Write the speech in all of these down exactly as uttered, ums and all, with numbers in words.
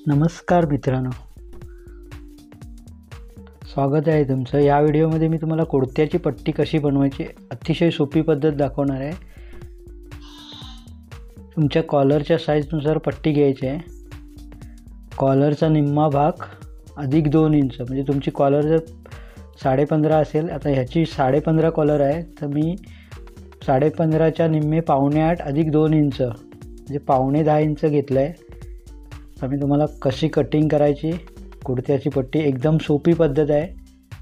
नमस्कार मित्रांनो, स्वागत आहे तुमचं. या व्हिडिओमध्ये मी तुम्हाला कुर्त्याची पट्टी कशी बनवायची अतिशय सोपी पद्धत दाखवणार आहे. तुमच्या कॉलरच्या साईजनुसार पट्टी घ्यायची आहे. कॉलरचा निम्मा भाग अधिक दोन इंच, म्हणजे तुमची कॉलर जर साडे पंधरा असेल, आता ह्याची साडे पंधरा कॉलर आहे, तर मी साडे पंधराच्या निम्मे पावणे आठ अधिक दोन इंच म्हणजे पावणे दहा इंच घेतलं आहे. तर मी तुम्हाला कशी कटिंग करायची कुर्त्याची पट्टी एकदम सोपी पद्धत आहे.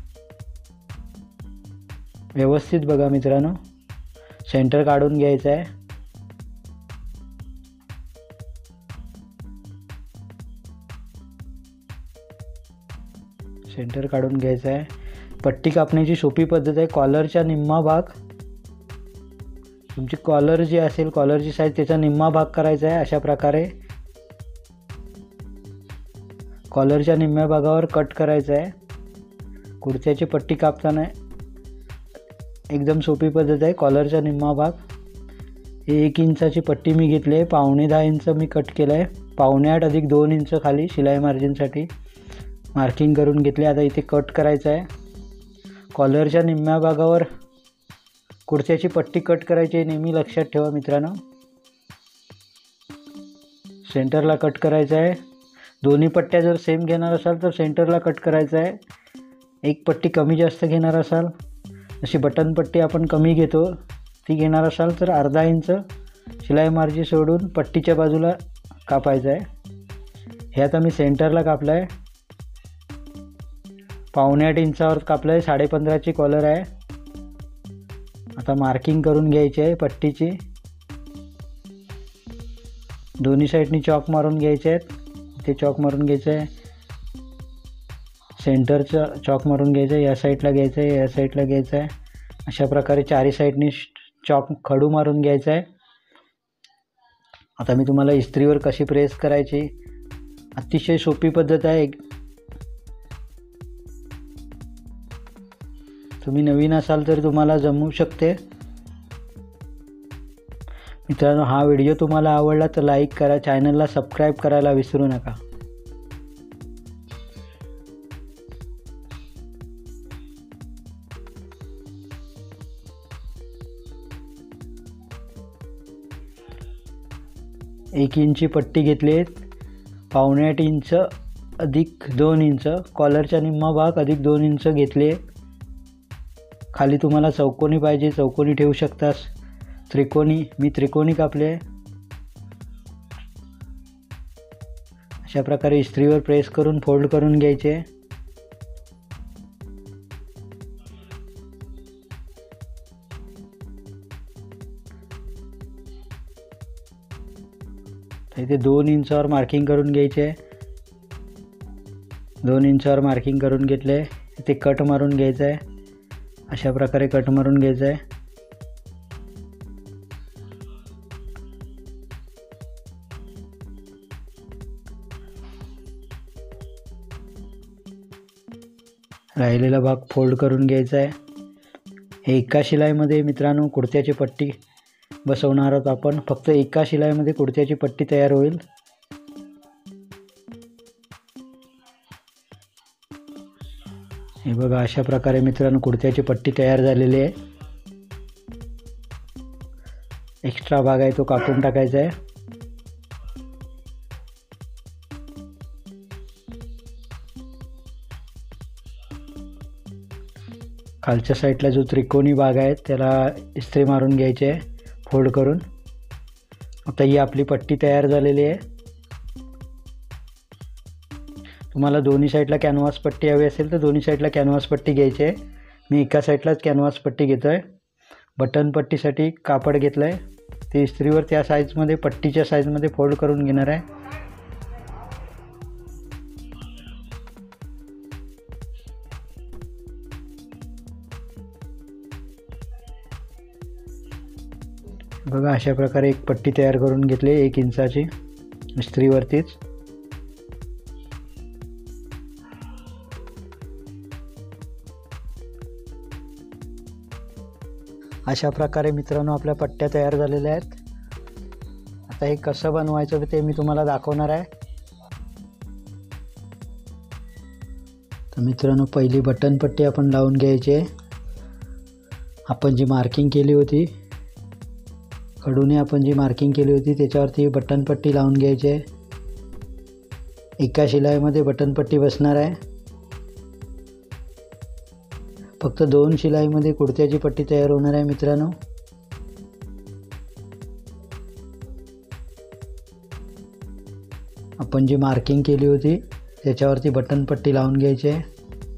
व्यवस्थित बघा मित्रांनो. सेंटर काढून घ्यायचं आहे. सेंटर काढून घ्यायचं आहे. पट्टी कापण्याची सोपी पद्धत आहे. कॉलरच्या निम्मा भाग, तुमची कॉलर जी असेल, कॉलरची साईज त्याचा निम्मा भाग करायचा आहे. अशा प्रकारे कॉलरच्या निम्म्या भागावर कट करायचं आहे. कुर्त्याची पट्टी कापताना एकदम सोपी पद्धत आहे. कॉलरचा निम्मा भाग, हे एक इंचाची पट्टी मी घेतली आहे. पावणे दहा इंच मी कट केलं आहे. पावणे आठ अधिक दोन इंच खाली शिलाई मार्जिनसाठी मार्किंग करून घेतले. आता इथे कट करायचं आहे. कॉलरच्या निम्म्या भागावर कुर्त्याची पट्टी कट करायची आहे, नेहमी लक्षात ठेवा मित्रांनो. सेंटरला कट करायचं आहे. दोन्ही पट्ट्या जर सेम घेणार असाल तर सेंटरला कट करायचं आहे. एक पट्टी कमी जास्त घेणार असाल, जशी बटन पट्टी आपण कमी घेतो ती घेणार असाल तर अर्धा इंच शिलाई मार्जिन सोडून पट्टीच्या बाजूला कापायचं आहे. हे आता मी सेंटरला कापलं आहे. पावणे आठ इंचावर कापलं आहे. साडे पंधराची कॉलर आहे. आता मार्किंग करून घ्यायची आहे पट्टीची. दोन्ही साईडनी चॉक मारून घ्यायचे आहेत. ते चॉक मारून घ्यायचं आहे. सेंटरचं चॉक मारून घ्यायचं आहे. या साईडला घ्यायचं आहे, या साईडला घ्यायचं आहे. अशा प्रकारे चारी साईडनी चॉक खडू मारून घ्यायचं आहे. आता मी तुम्हाला इस्त्रीवर कशी प्रेस करायची अतिशय सोपी पद्धत आहे. तुम्ही नवीन असाल तर तुम्हाला जमू शकते. मित्रांनो, हा व्हिडिओ तुम्हाला आवडला तर लाईक करा, चॅनलला सबस्क्राईब करायला विसरू नका. एक इंची पट्टी घेतली. पावणे आठ इंच अधिक दोन इंच, कॉलरचा निम्मा भाग अधिक दोन इंच घेतले. खाली तुम्हाला चौकोनी पाहिजे चौकोनी ठेवू शकतास, त्रिकोणी मी त्रिकोणी कापले. अशा प्रकारे इस्त्रीवर प्रेस करून फोल्ड करून घ्यायचे. इथे दोन इंचावर मार्किंग करून घ्यायचे. दोन इंचावर मार्किंग करून घेतले. इथे कट मारून घ्यायचं आहे. अशा प्रकारे कट मारून घ्यायचं आहे. राहिलेला भाग फोल्ड करून घ्यायचा आहे. हे एका शिलाईमध्ये मित्रांनो कुर्त्याची पट्टी बसवणार आहोत आपण. फक्त एका शिलाईमध्ये कुर्त्याची पट्टी तयार होईल. हे बघा, अशा प्रकारे मित्रांनो कुर्त्याची पट्टी तयार झालेली आहे. एक्स्ट्रा भाग आहे तो कापून टाकायचा आहे. खालच्या साईडला जो त्रिकोणी भाग आहे त्याला इस्त्री मारून घ्यायचे आहे फोल्ड करून. आता ही आपली पट्टी तयार झालेली आहे. तुम्हाला दोन्ही साईडला कॅनव्हास पट्टी हवी असेल तर दोन्ही साईडला कॅनव्हास पट्टी घ्यायची आहे. मी एका साईडलाच कॅनव्हास पट्टी घेतो आहे. बटन पट्टीसाठी कापड घेतलं आहे. ते इस्त्रीवर त्या साईजमध्ये पट्टीच्या साईजमध्ये फोल्ड करून घेणार आहे. बघा, अशा प्रकारे एक पट्टी तयार करून घेतली एक इंचाची इस्त्रीवरतीच. अशा प्रकारे मित्रांनो आपल्या पट्ट्या तयार झालेल्या आहेत. आता हे कसं बनवायचं ते मी तुम्हाला दाखवणार आहे. तर मित्रांनो पहिली बटन पट्टी आपण लावून घ्यायची आहे. आपण जी मार्किंग केली होती खडूने आपण जी मार्किंग केली होती त्याच्यावरती बटन पट्टी लावून घ्यायची आहे. एका शिलाईमध्ये बटन पट्टी बसणार आहे. फक्त दोन शिलाईमध्ये कुर्त्याची पट्टी तयार होणार आहे मित्रांनो. आपण जी मार्किंग केली होती त्याच्यावरती बटन पट्टी लावून घ्यायची आहे.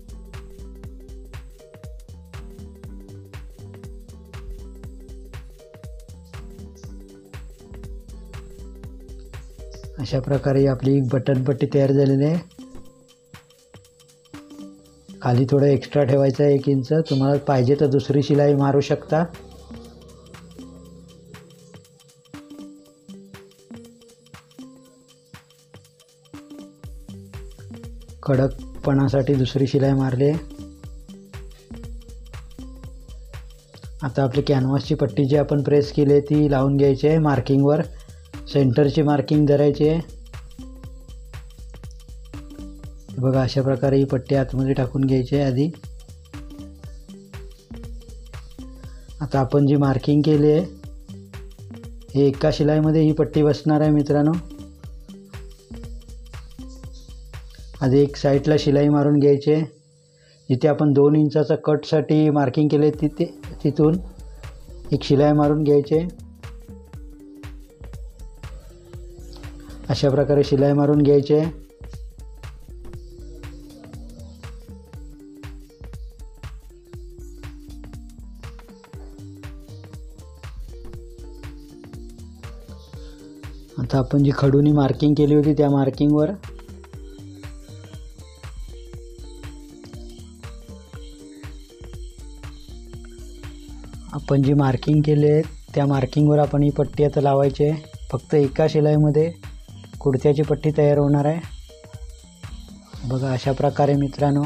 अशा प्रकारे आपली एक बटन पट्टी तयार झालेली आहे. खाली थोडं एक्स्ट्रा ठेवायचं आहे एक इंच. तुम्हाला पाहिजे तर दुसरी शिलाई मारू शकता. कडकपणासाठी दुसरी शिलाई मारली आहे. आता आपली कॅनव्हासची पट्टी जी आपण प्रेस केली आहे ती लावून घ्यायची आहे. मार्किंगवर सेंटरची मार्किंग धरायची आहे. बघा अशा प्रकारे ही पट्टी आतमध्ये टाकून घ्यायची आहे आधी. आता आपण जी मार्किंग केली आहे हे एका शिलाईमध्ये ही पट्टी बसणार आहे मित्रांनो. आधी एक साईडला शिलाई मारून घ्यायची आहे. जिथे आपण दोन इंचाचा कटसाठी मार्किंग केले तिथे तिथून एक शिलाई मारून घ्यायची आहे. अशा प्रकारे शिलाई मारून घ्यायची आहे. आता आपण जी खडूनी मार्किंग केली होती त्या मार्किंगवर आपण जी मार्किंग केली आहे त्या मार्किंगवर आपण ही पट्टी आता लावायची आहे. फक्त एका शिलाईमध्ये कुर्त्याची पट्टी तयार होणार आहे. बघा अशा प्रकारे मित्रांनो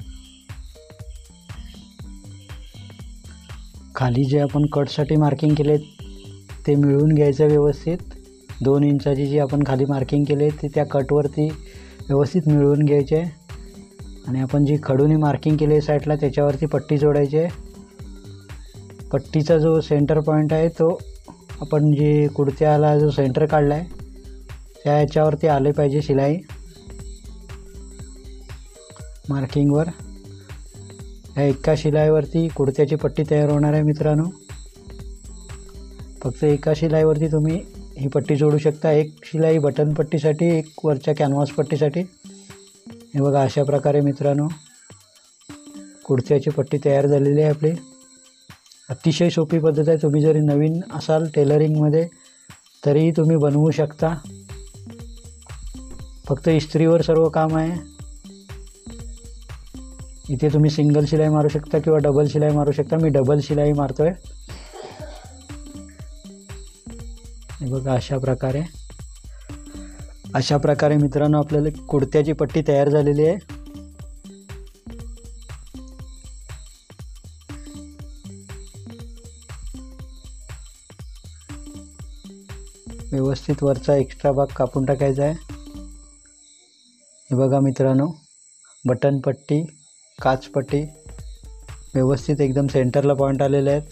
खाली जे आपण कटसाठी मार्किंग केले ते मिळवून घ्यायचं व्यवस्थित. दोन इंचाची जी आपण खाली मार्किंग केली ती त्या कटवरती व्यवस्थित मिळवून घ्यायचे आणि आपण जी खडूने मार्किंग केली साईडला त्याच्यावरती पट्टी जोडायची आहे. पट्टीचा जो सेंटर पॉईंट आहे तो आपण जी कुर्त्याला जो सेंटर काढला आहे त्या याच्यावरती आले पाहिजे शिलाई मार्किंगवर. ह्या एका शिलाईवरती कुर्त्याची पट्टी तयार होणार आहे मित्रांनो. फक्त एका शिलाईवरती तुम्ही ही पट्टी जोडू शकता. एक शिलाई बटन पट्टीसाठी एक वरच्या कॅनव्हास पट्टीसाठी. हे बघा अशा प्रकारे मित्रांनो कुर्त्याची पट्टी तयार झालेली आहे आपली. अतिशय सोपी पद्धत आहे. तुम्ही जरी नवीन असाल टेलरिंगमध्ये तरीही तुम्ही बनवू शकता. फक्त इस्त्रीवर सर्व काम आहे. इथे तुम्ही सिंगल शिलाई मारू शकता किंवा डबल शिलाई मारू शकता. मी डबल शिलाई मारतोय. हे बघा अशा प्रकारे अशा प्रकारे मित्रांनो आपल्याला कुर्त्याची पट्टी तयार झालेली आहे. व्यवस्थित वरचा एक्स्ट्रा भाग कापून टाकायचा आहे. हे बघा मित्रांनो बटन पट्टी काच पट्टी व्यवस्थित एकदम सेंटरला पॉईंट आलेले आहेत.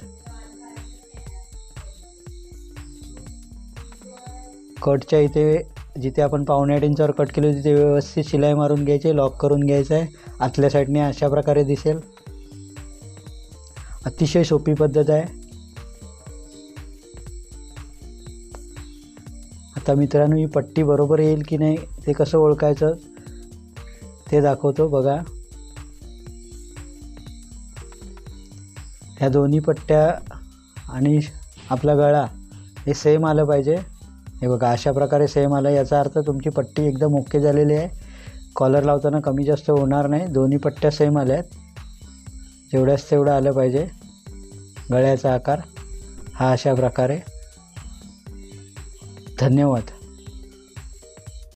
कटच्या इथे जिथे आपण पावणे आठ इंचावर कट केली होती तिथे व्यवस्थित शिलाई मारून घ्यायची. लॉक करून घ्यायचं आहे. आतल्या साईडने अशा प्रकारे दिसेल. अतिशय सोपी पद्धत आहे. आता मित्रांनो ही पट्टी बरोबर येईल की नाही ते कसं ओळखायचं ते दाखवतो. बघा ह्या दोन्ही पट्ट्या आणि आपला गळा हे सेम आलं पाहिजे. हे बघा अशा प्रकारे सेम आलं. याचा अर्थ तुमची पट्टी एकदम ओके झालेली आहे. कॉलर लावताना कमी जास्त होणार नाही. दोन्ही पट्ट्या सेम आल्या आहेत. जेवढ्याच तेवढं आलं पाहिजे. गळ्याचा आकार हा अशा प्रकारे. धन्यवाद.